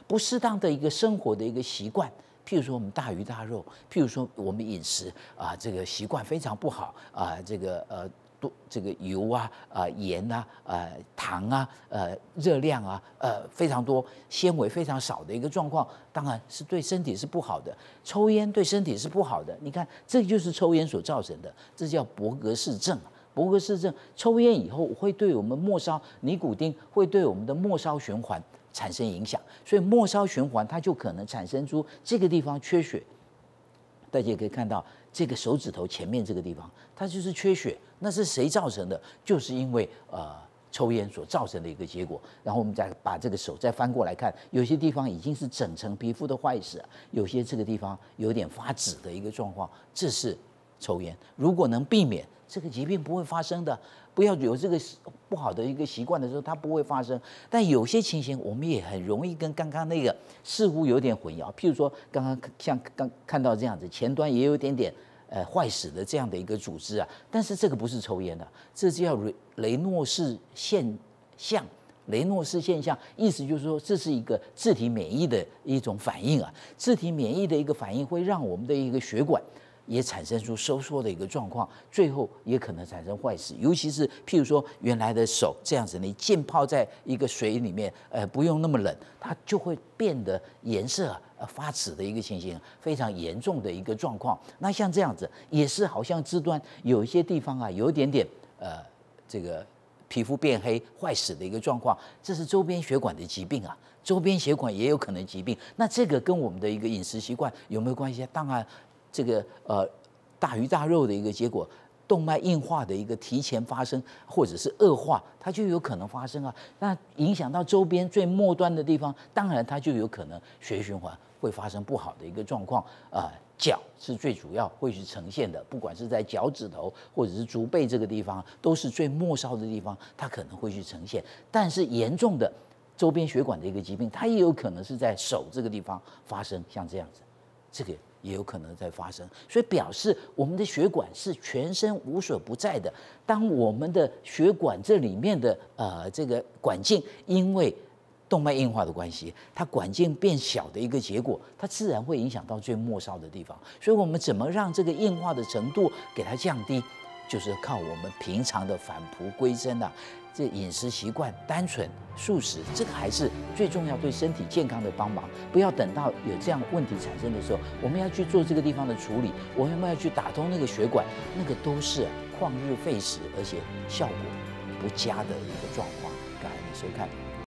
不适当的一个生活的一个习惯。譬如说我们大鱼大肉，譬如说我们饮食这个习惯非常不好这个油盐糖热量非常多，纤维非常少的一个状况，当然是对身体是不好的。抽烟对身体是不好的，你看这就是抽烟所造成的，这叫伯格氏症。伯格氏症，抽烟以后会对我们末梢尼古丁会对我们的末梢循环产生影响，所以末梢循环它就可能产生出这个地方缺血。大家也可以看到，这个手指头前面这个地方，它就是缺血。那是谁造成的？就是因为抽烟所造成的一个结果。然后我们再把这个手再翻过来看，有些地方已经是整层皮肤的坏死，有些这个地方有点发紫的一个状况，这是抽烟。如果能避免，这个疾病不会发生的。不要有这个不好的一个习惯的时候，它不会发生。但有些情形，我们也很容易跟刚刚那个似乎有点混淆。譬如说，刚看到这样子，前端也有点坏死的这样的一个组织但是这个不是抽烟的，这叫雷诺氏现象。雷诺氏现象意思就是说，这是一个自体免疫的一种反应自体免疫的一个反应会让我们的一个血管也产生出收缩的一个状况，最后也可能产生坏死。尤其是譬如说原来的手这样子，你浸泡在一个水里面，不用那么冷，它就会变得颜色发紫的一个情形，非常严重的一个状况。那像这样子也是好像肢端有一些地方有一点点这个皮肤变黑坏死的一个状况，这是周边血管的疾病周边血管也有可能疾病。那这个跟我们的一个饮食习惯有没有关系？当然。这个大鱼大肉的一个结果，动脉硬化的一个提前发生，或者是恶化，它就有可能发生那影响到周边最末端的地方，当然它就有可能血液循环会发生不好的一个状况。脚是最主要会去呈现的，不管是在脚趾头或者是足背这个地方，都是最末梢的地方，它可能会去呈现。但是严重的周边血管的一个疾病，它也有可能是在手这个地方发生，像这样子，这个也有可能在发生，所以表示我们的血管是全身无所不在的。当我们的血管这里面的这个管径因为动脉硬化的关系，它管径变小的一个结果，它自然会影响到最末梢的地方。所以我们怎么让这个硬化的程度给它降低，就是靠我们平常的返璞归真这饮食习惯单纯素食，这个还是最重要对身体健康的帮忙。不要等到有这样问题产生的时候，我们要去做这个地方的处理，我们要去打通那个血管，那个都是旷日费时，而且效果不佳的一个状况。感恩你收看。